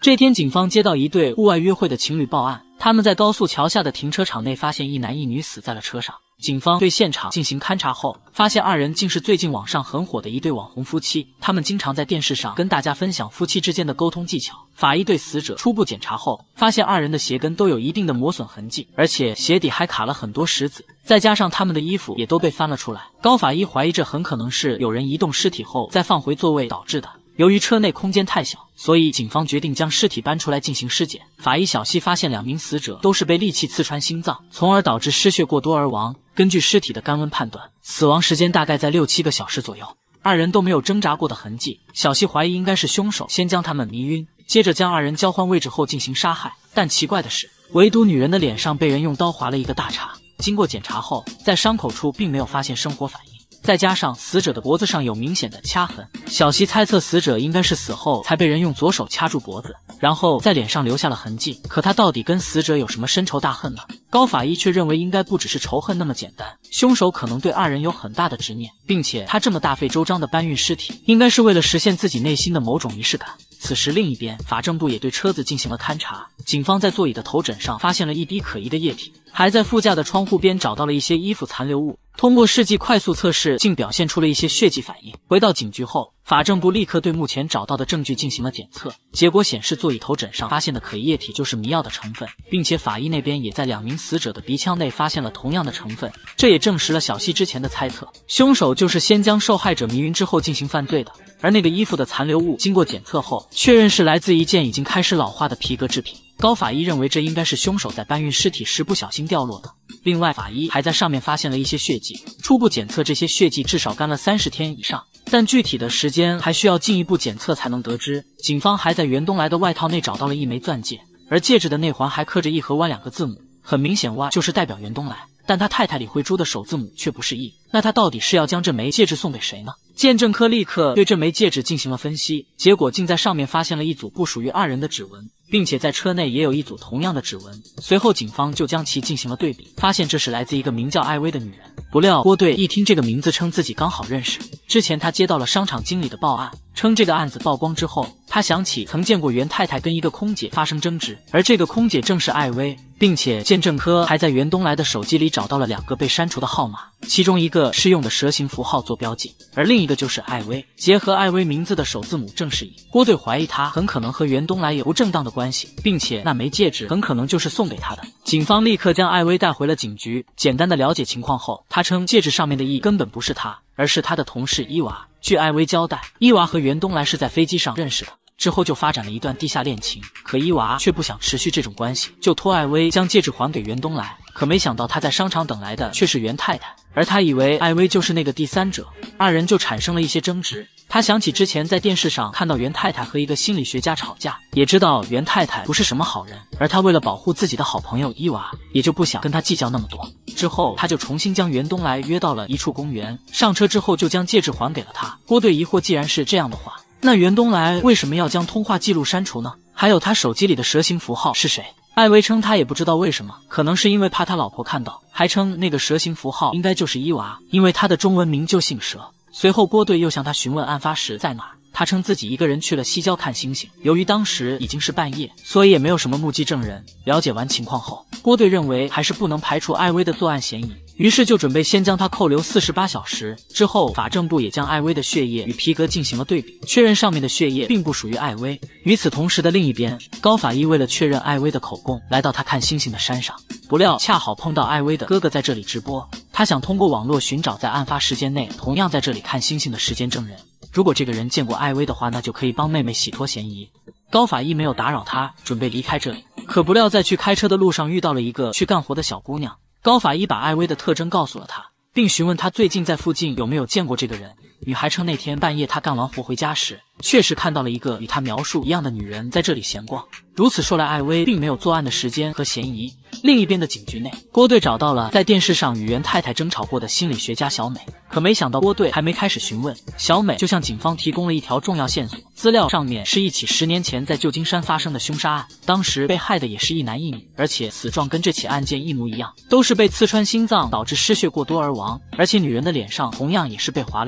这天，警方接到一对户外约会的情侣报案，他们在高速桥下的停车场内发现一男一女死在了车上。警方对现场进行勘查后，发现二人竟是最近网上很火的一对网红夫妻，他们经常在电视上跟大家分享夫妻之间的沟通技巧。法医对死者初步检查后，发现二人的鞋跟都有一定的磨损痕迹，而且鞋底还卡了很多石子，再加上他们的衣服也都被翻了出来。高法医怀疑这很可能是有人移动尸体后再放回座位导致的。由于车内空间太小，所以警方决定将尸体搬出来进行尸检。法医小西发现2名死者都是被利器刺穿心脏，从而导致失血过多而亡。根据尸体的干温判断，死亡时间大概在6-7个小时左右。二人都没有挣扎过的痕迹，小西怀疑应该是凶手先将他们迷晕，接着将二人交换位置后进行杀害。但奇怪的是，唯独女人的脸上被人用刀划了一个大叉。经过检查后，在伤口处并没有发现生活反应。再加上死者的脖子上有明显的掐痕，小西猜测死者应该是死后才被人用左手掐住脖子，然后在脸上留下了痕迹。可他到底跟死者有什么深仇大恨呢？高法医却认为应该不只是仇恨那么简单，凶手可能对二人有很大的执念，并且他这么大费周章的搬运尸体，应该是为了实现自己内心的某种仪式感。此时另一边，法政部也对车子进行了勘查，警方在座椅的头枕上发现了一滴可疑的液体，还在副驾的窗户边找到了一些衣服残留物。通过试剂快速测试，竟表现出了一些血迹反应。回到警局后，法政部立刻对目前找到的证据进行了检测，结果显示座椅头枕上发现的可疑液体就是迷药的成分，并且法医那边也在2名死者的鼻腔内发现了同样的成分，这也证实了小西之前的猜测，凶手就是先将受害者迷晕之后进行犯罪的。而那个衣服的残留物经过检测后，确认是来自一件已经开始老化的皮革制品。高法医认为这应该是凶手在搬运尸体时不小心掉落的。另外，法医还在上面发现了一些血迹，初步检测这些血迹至少干了30天以上，但具体的时间还需要进一步检测才能得知。警方还在袁东来的外套内找到了一枚钻戒，而戒指的内环还刻着“一”和“弯”2个字母，很明显“弯”就是代表袁东来，但他太太李慧珠的首字母却不是“一”，那他到底是要将这枚戒指送给谁呢？鉴证科立刻对这枚戒指进行了分析，结果竟在上面发现了一组不属于二人的指纹，并且在车内也有一组同样的指纹。随后警方就将其进行了对比，发现这是来自一个名叫艾薇的女人。不料郭队一听这个名字，称自己刚好认识。之前他接到了商场经理的报案，称这个案子曝光之后，他想起曾见过袁太太跟一个空姐发生争执，而这个空姐正是艾薇，并且鉴证科还在袁东来的手机里找到了2个被删除的号码，其中一个是用的蛇形符号做标记，而另一个就是艾薇，结合艾薇名字的首字母正是“一”。郭队怀疑他很可能和袁东来有不正当的关系，并且那枚戒指很可能就是送给他的。警方立刻将艾薇带回了警局，简单的了解情况后，他称戒指上面的“一”根本不是他，而是他的同事伊娃。据艾薇交代，伊娃和袁东来是在飞机上认识的，之后就发展了一段地下恋情，可伊娃却不想持续这种关系，就托艾薇将戒指还给袁东来。可没想到他在商场等来的却是袁太太，而他以为艾薇就是那个第三者，二人就产生了一些争执。他想起之前在电视上看到袁太太和一个心理学家吵架，也知道袁太太不是什么好人，而他为了保护自己的好朋友伊娃，也就不想跟他计较那么多。之后他就重新将袁东来约到了一处公园，上车之后就将戒指还给了他。郭队疑惑，既然是这样的话，那袁东来为什么要将通话记录删除呢？还有他手机里的蛇形符号是谁？艾薇称他也不知道为什么，可能是因为怕他老婆看到，还称那个蛇形符号应该就是伊娃，因为他的中文名就姓蛇。随后郭队又向他询问案发时在哪儿，他称自己一个人去了西郊看星星，由于当时已经是半夜，所以也没有什么目击证人。了解完情况后，郭队认为还是不能排除艾薇的作案嫌疑，于是就准备先将他扣留48小时。之后法政部也将艾薇的血液与皮革进行了对比，确认上面的血液并不属于艾薇。与此同时的另一边，高法医为了确认艾薇的口供，来到他看星星的山上，不料恰好碰到艾薇的哥哥在这里直播，他想通过网络寻找在案发时间内同样在这里看星星的时间证人，如果这个人见过艾薇的话，那就可以帮妹妹洗脱嫌疑。高法医没有打扰他，准备离开这里，可不料在去开车的路上遇到了一个去干活的小姑娘。高法医把艾薇的特征告诉了他，并询问他最近在附近有没有见过这个人。女孩称那天半夜她干完活回家时，确实看到了一个与她描述一样的女人在这里闲逛。如此说来，艾薇并没有作案的时间和嫌疑。另一边的警局内，郭队找到了在电视上与袁太太争吵过的心理学家小美，可没想到郭队还没开始询问，小美就向警方提供了一条重要线索，资料上面是一起10年前在旧金山发生的凶杀案，当时被害的也是一男一女，而且死状跟这起案件一模一样，都是被刺穿心脏导致失血过多而亡，而且女人的脸上同样也是被划了一个大叉。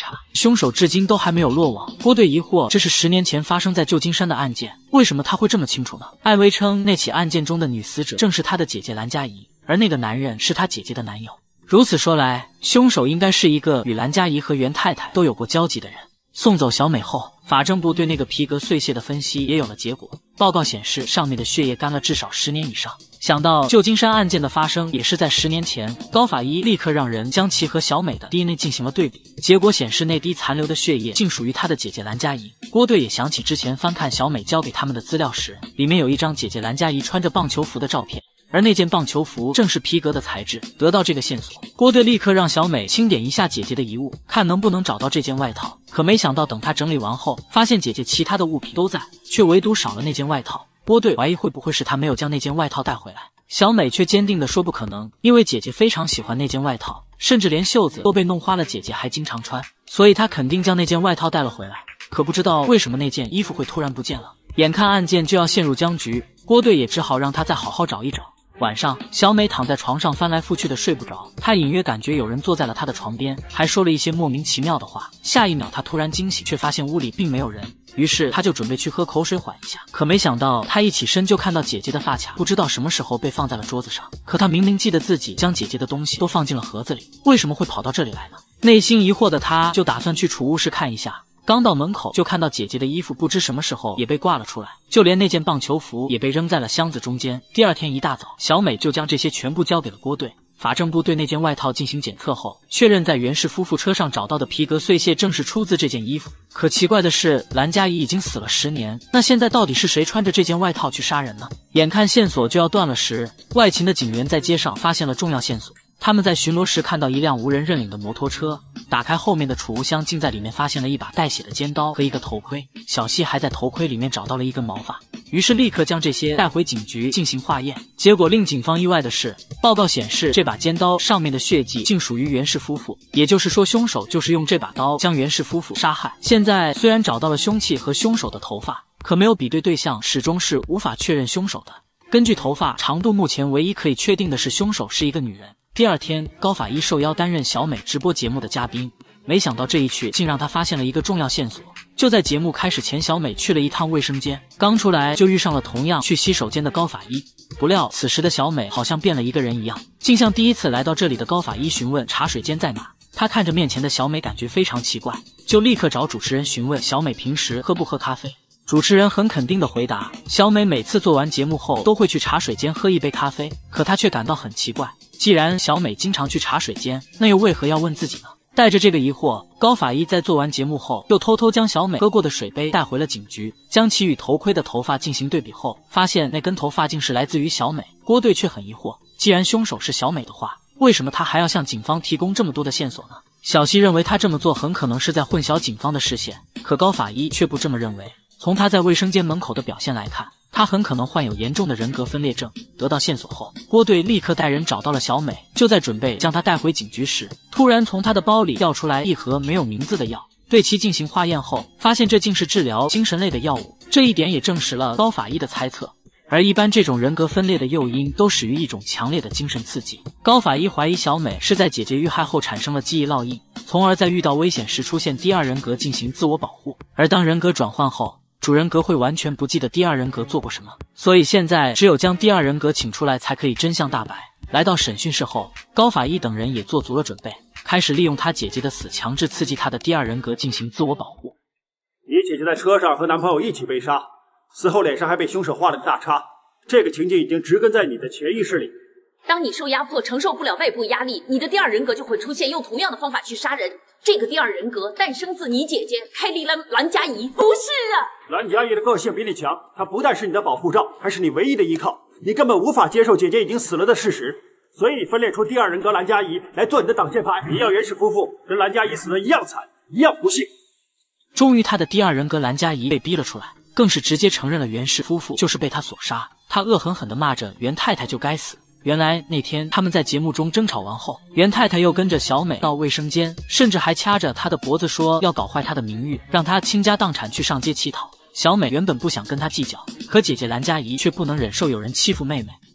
查，凶手至今都还没有落网。郭队疑惑，这是10年前发生在旧金山的案件，为什么他会这么清楚呢？艾薇称，那起案件中的女死者正是他的姐姐蓝佳怡，而那个男人是他姐姐的男友。如此说来，凶手应该是一个与蓝佳怡和袁太太都有过交集的人。送走小美后，法政部对那个皮革碎屑的分析也有了结果。报告显示，上面的血液干了至少10年以上。想到旧金山案件的发生也是在10年前，高法医立刻让人将其和小美的 DNA 进行了对比，结果显示那滴残留的血液竟属于他的姐姐蓝佳怡。郭队也想起之前翻看小美交给他们的资料时，里面有一张姐姐蓝佳怡穿着棒球服的照片。而那件棒球服正是皮革的材质。得到这个线索，郭队立刻让小美清点一下姐姐的遗物，看能不能找到这件外套。可没想到，等他整理完后，发现姐姐其他的物品都在，却唯独少了那件外套。郭队怀疑会不会是他没有将那件外套带回来。小美却坚定地说不可能，因为姐姐非常喜欢那件外套，甚至连袖子都被弄花了，姐姐还经常穿，所以她肯定将那件外套带了回来。可不知道为什么那件衣服会突然不见了。眼看案件就要陷入僵局，郭队也只好让她再好好找一找。晚上，小美躺在床上翻来覆去的睡不着，她隐约感觉有人坐在了她的床边，还说了一些莫名其妙的话。下一秒，她突然惊醒，却发现屋里并没有人，于是她就准备去喝口水缓一下。可没想到，她一起身就看到姐姐的发卡，不知道什么时候被放在了桌子上。可她明明记得自己将姐姐的东西都放进了盒子里，为什么会跑到这里来呢？内心疑惑的她就打算去储物室看一下。刚到门口，就看到姐姐的衣服不知什么时候也被挂了出来，就连那件棒球服也被扔在了箱子中间。第二天一大早，小美就将这些全部交给了郭队。法政部对那件外套进行检测后，确认在袁氏夫妇车上找到的皮革碎屑正是出自这件衣服。可奇怪的是，蓝佳怡已经死了10年，那现在到底是谁穿着这件外套去杀人呢？眼看线索就要断了时，外勤的警员在街上发现了重要线索。他们在巡逻时看到一辆无人认领的摩托车，打开后面的储物箱，竟在里面发现了一把带血的尖刀和一个头盔。小西还在头盔里面找到了一根毛发，于是立刻将这些带回警局进行化验。结果令警方意外的是，报告显示这把尖刀上面的血迹竟属于袁氏夫妇，也就是说凶手就是用这把刀将袁氏夫妇杀害。现在虽然找到了凶器和凶手的头发，可没有比对对象，始终是无法确认凶手的。根据头发长度，目前唯一可以确定的是凶手是一个女人。第二天，高法医受邀担任小美直播节目的嘉宾，没想到这一去竟让他发现了一个重要线索。就在节目开始前，小美去了一趟卫生间，刚出来就遇上了同样去洗手间的高法医。不料此时的小美好像变了一个人一样，竟向第一次来到这里的高法医询问茶水间在哪。他看着面前的小美，感觉非常奇怪，就立刻找主持人询问小美平时喝不喝咖啡。主持人很肯定地回答，小美每次做完节目后都会去茶水间喝一杯咖啡，可她却感到很奇怪，既然小美经常去茶水间，那又为何要问自己呢？带着这个疑惑，高法医在做完节目后，又偷偷将小美喝过的水杯带回了警局，将其与头盔的头发进行对比后，发现那根头发竟是来自于小美。郭队却很疑惑，既然凶手是小美的话，为什么他还要向警方提供这么多的线索呢？小西认为他这么做很可能是在混淆警方的视线，可高法医却不这么认为。从他在卫生间门口的表现来看，他很可能患有严重的人格分裂症。得到线索后，郭队立刻带人找到了小美，就在准备将她带回警局时，突然从她的包里调出来一盒没有名字的药，对其进行化验后，发现这竟是治疗精神类的药物。这一点也证实了高法医的猜测。而一般这种人格分裂的诱因都始于一种强烈的精神刺激。高法医怀疑小美是在姐姐遇害后产生了记忆烙印，从而在遇到危险时出现第二人格进行自我保护。而当人格转换后，主人格会完全不记得第二人格做过什么，所以现在只有将第二人格请出来才可以真相大白。来到审讯室后，高法医等人也做足了准备，开始利用他姐姐的死强制刺激他的第二人格进行自我保护。 你姐姐在车上和男朋友一起被杀，死后脸上还被凶手画了个大叉，这个情景已经植根在你的潜意识里。 当你受压迫承受不了外部压力，你的第二人格就会出现，用同样的方法去杀人。这个第二人格诞生自你姐姐凯莉兰佳怡。不是啊， 蓝佳怡的个性比你强，她不但是你的保护罩，还是你唯一的依靠。你根本无法接受姐姐已经死了的事实，所以你分裂出第二人格蓝佳怡来做你的挡箭牌。你要袁氏夫妇跟蓝佳怡死的一样惨，一样不幸。 终于他的第二人格蓝佳怡被逼了出来，更是直接承认了袁氏夫妇就是被他所杀。他恶狠狠地骂着袁太太就该死。原来那天他们在节目中争吵完后，袁太太又跟着小美到卫生间，甚至还掐着她的脖子说要搞坏她的名誉，让她倾家荡产去上街乞讨。小美原本不想跟她计较，可姐姐蓝佳怡却不能忍受有人欺负妹妹，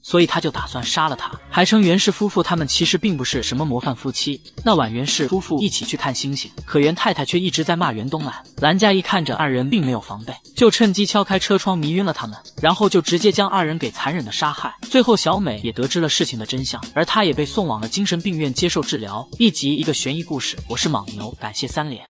所以他就打算杀了他，还称袁氏夫妇他们其实并不是什么模范夫妻。那晚袁氏夫妇一起去看星星，可袁太太却一直在骂袁东兰。蓝佳怡看着二人并没有防备，就趁机敲开车窗迷晕了他们，然后就直接将二人给残忍的杀害。最后小美也得知了事情的真相，而她也被送往了精神病院接受治疗。一集一个悬疑故事，我是莽牛，感谢3连。